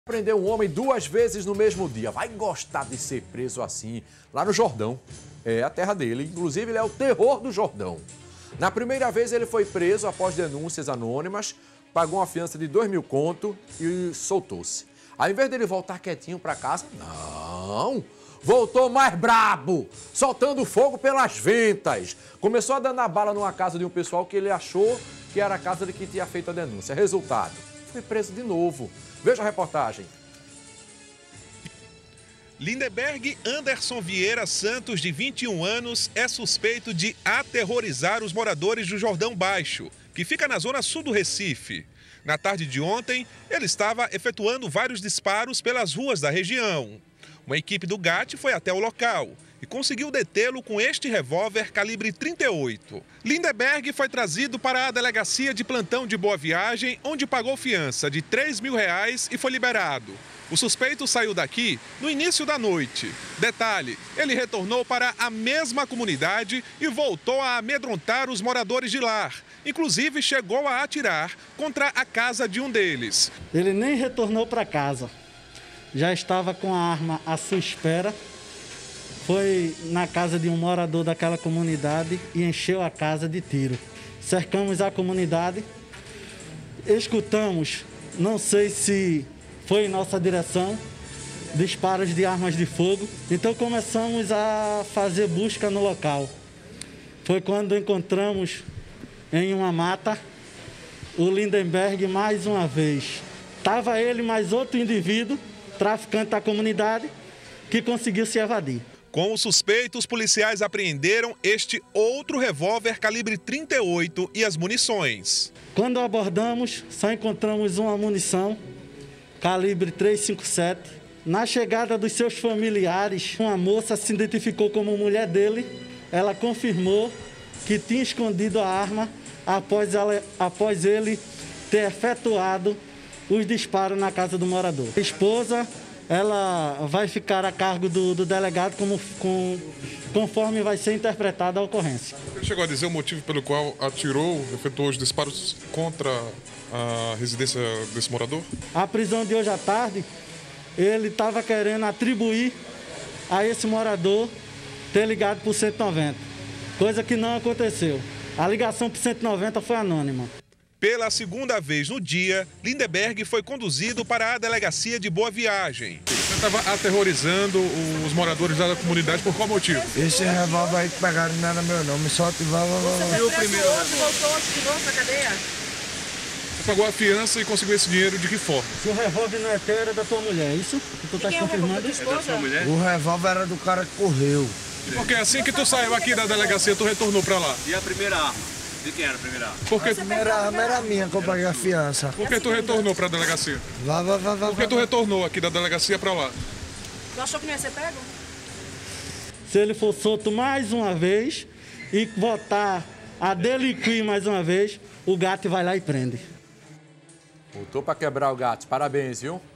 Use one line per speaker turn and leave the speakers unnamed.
Prendeu um homem 2 vezes no mesmo dia. Vai gostar de ser preso assim, lá no Jordão. É a terra dele. Inclusive, ele é o terror do Jordão. Na primeira vez, ele foi preso após denúncias anônimas, pagou uma fiança de 2.000 conto e soltou-se. Ao invés dele voltar quietinho para casa, não! Voltou mais brabo, soltando fogo pelas ventas. Começou a danar bala numa casa de um pessoal que ele achou que era a casa de quem tinha feito a denúncia. Resultado, foi preso de novo. Veja a reportagem.
Lindenberg Anderson Vieira Santos, de 21 anos, é suspeito de aterrorizar os moradores do Jordão Baixo, que fica na zona sul do Recife. Na tarde de ontem, ele estava efetuando vários disparos pelas ruas da região. Uma equipe do GAT foi até o local e conseguiu detê-lo com este revólver calibre 38. Lindenberg foi trazido para a delegacia de plantão de Boa Viagem, onde pagou fiança de R$3.000 e foi liberado. O suspeito saiu daqui no início da noite. Detalhe, ele retornou para a mesma comunidade e voltou a amedrontar os moradores de lá. Inclusive, chegou a atirar contra a casa de um deles.
Ele nem retornou para casa. Já estava com a arma à sua espera. Foi na casa de um morador daquela comunidade e encheu a casa de tiro. Cercamos a comunidade, escutamos, não sei se foi em nossa direção, disparos de armas de fogo. Então começamos a fazer busca no local. Foi quando encontramos em uma mata o Lindenberg mais uma vez. Estava ele mais outro indivíduo, traficante da comunidade, que conseguiu se evadir.
Com o suspeito, os policiais apreenderam este outro revólver calibre 38 e as munições.
Quando abordamos, só encontramos uma munição calibre 357. Na chegada dos seus familiares, uma moça se identificou como mulher dele. Ela confirmou que tinha escondido a arma após ele ter efetuado os disparos na casa do morador. A esposa, ela vai ficar a cargo do delegado conforme vai ser interpretada a ocorrência.
Ele chegou a dizer o motivo pelo qual efetuou os disparos contra a residência desse morador?
A prisão de hoje à tarde, ele estava querendo atribuir a esse morador ter ligado para o 190, coisa que não aconteceu. A ligação para o 190 foi anônima.
Pela segunda vez no dia, Lindenberg foi conduzido para a delegacia de Boa Viagem.
Você estava aterrorizando os moradores da comunidade por qual motivo?
Esse revólver aí que pegaram não era meu nome, só ativava...
Você foi preso hoje, voltou, tirou pra cadeia?
Você pagou a fiança e conseguiu esse dinheiro de que forma?
Se o revólver não é teu, era da tua mulher, é isso? Que tu tá confirmando?
É da sua mulher?
O revólver era do cara que correu.
E porque assim que tu saiu aqui da delegacia, tu retornou pra lá?
E a primeira arma? De quem era a primeira arma?
Por que,
A primeira arma era minha que eu paguei a fiança.
por que tu retornou pra delegacia? Por que tu retornou aqui da delegacia pra lá?
Tu achou que não ia ser pego?
Se ele for solto mais uma vez e voltar a delinquir mais uma vez, o gato vai lá e prende.
Voltou para quebrar o gato. Parabéns, viu?